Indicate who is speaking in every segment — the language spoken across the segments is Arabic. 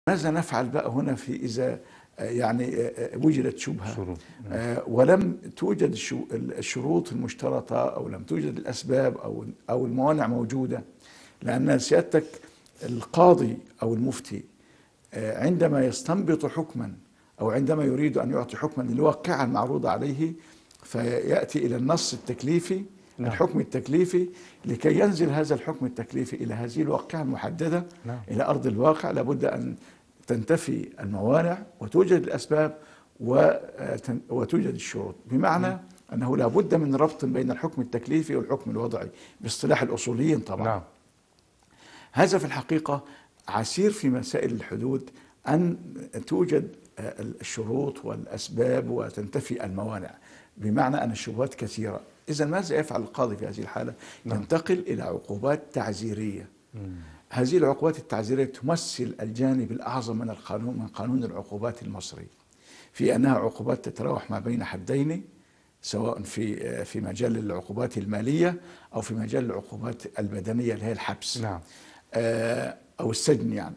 Speaker 1: ماذا نفعل بقى هنا في إذا يعني وجدت شبهة
Speaker 2: شروط.
Speaker 1: ولم توجد الشروط المشترطة أو لم توجد الأسباب أو الموانع موجودة؟ لأن سيادتك القاضي أو المفتي عندما يستنبط حكما أو عندما يريد أن يعطي حكما للواقعة المعروضة عليه فيأتي إلى النص التكليفي،
Speaker 2: نعم.
Speaker 1: الحكم التكليفي، لكي ينزل هذا الحكم التكليفي إلى هذه الواقعة المحددة،
Speaker 2: نعم.
Speaker 1: إلى أرض الواقع. لابد أن تنتفي الموانع وتوجد الأسباب وتوجد الشروط، بمعنى أنه لابد من ربط بين الحكم التكليفي والحكم الوضعي باصطلاح الأصوليين طبعا.
Speaker 2: نعم.
Speaker 1: هذا في الحقيقة عسير في مسائل الحدود أن توجد الشروط والأسباب وتنتفي الموانع، بمعنى أن الشبهات كثيرة. إذن ماذا يفعل القاضي في هذه الحالة؟ ينتقل إلى عقوبات تعزيرية. هذه العقوبات التعزيرية تمثل الجانب الأعظم من القانون، من قانون العقوبات المصري، في أنها عقوبات تتراوح ما بين حدين، سواء في مجال العقوبات المالية أو في مجال العقوبات البدنية اللي هي الحبس.
Speaker 2: نعم.
Speaker 1: أو السجن يعني.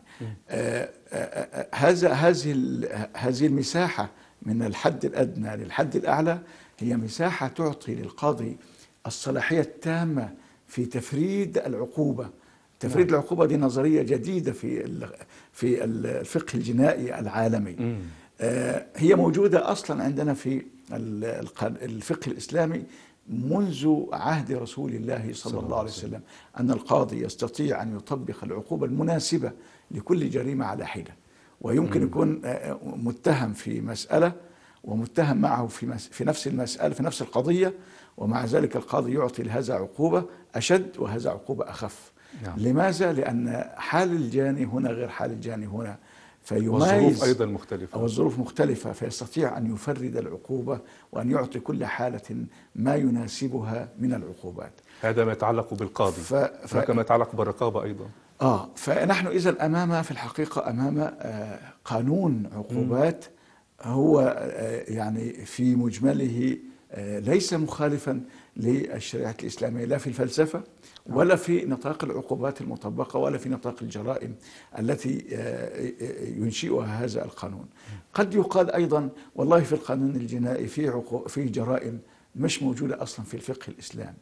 Speaker 1: هذه المساحة من الحد الأدنى للحد الأعلى هي مساحة تعطي للقاضي الصلاحية التامة في تفريد العقوبة. تفريد العقوبة دي نظرية جديدة في الفقه الجنائي العالمي. هي موجودة أصلا عندنا في الفقه الإسلامي منذ عهد رسول الله صلى الله عليه وسلم، أن القاضي يستطيع أن يطبق العقوبة المناسبة لكل جريمة على حدة، ويمكن يكون متهم في مسألة ومتهم معه في نفس المسألة في نفس القضية، ومع ذلك القاضي يعطي لهذا عقوبة أشد وهذا عقوبة أخف.
Speaker 2: نعم.
Speaker 1: لماذا؟ لأن حال الجاني هنا غير حال الجاني هنا،
Speaker 2: والظروف أيضا مختلفة،
Speaker 1: أو الظروف مختلفة، فيستطيع أن يفرد العقوبة وأن يعطي كل حالة ما يناسبها من العقوبات.
Speaker 2: هذا ما يتعلق بالقاضي. هناك ما يتعلق بالرقابة أيضا.
Speaker 1: فنحن إذا أمام في الحقيقة أمام قانون عقوبات هو يعني في مجمله ليس مخالفا للشريعة الإسلامية، لا في الفلسفة ولا في نطاق العقوبات المطبقة ولا في نطاق الجرائم التي ينشئها هذا القانون. قد يقال أيضا والله في القانون الجنائي في جرائم مش موجودة أصلا في الفقه الإسلامي،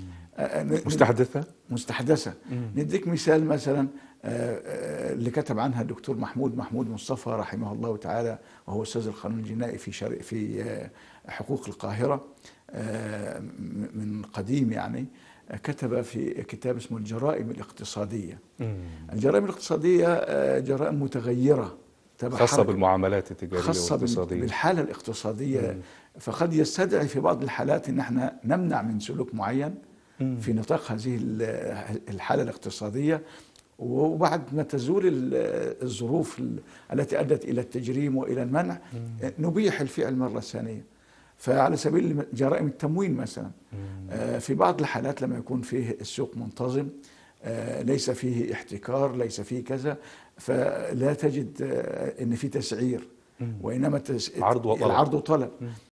Speaker 1: مستحدثة. نديك مثال مثلا اللي كتب عنها الدكتور محمود مصطفى رحمه الله تعالى، وهو أستاذ القانون الجنائي في حقوق القاهرة من قديم يعني. كتب في كتاب اسمه الجرائم الاقتصادية. الجرائم الاقتصادية جرائم متغيرة
Speaker 2: خاصة بالمعاملات التجارية
Speaker 1: خاصة
Speaker 2: والاقتصادية،
Speaker 1: بالحالة الاقتصادية. فقد يستدعي في بعض الحالات ان احنا نمنع من سلوك معين في نطاق هذه الحالة الاقتصادية، وبعد ما تزول الظروف التي أدت إلى التجريم وإلى المنع نبيح الفعل مرة ثانية. فعلى سبيل جرائم التموين مثلا، في بعض الحالات لما يكون فيه السوق منتظم، ليس فيه احتكار، ليس فيه كذا، فلا تجد ان في تسعير، وإنما
Speaker 2: عرض وطلب.
Speaker 1: العرض وطلب.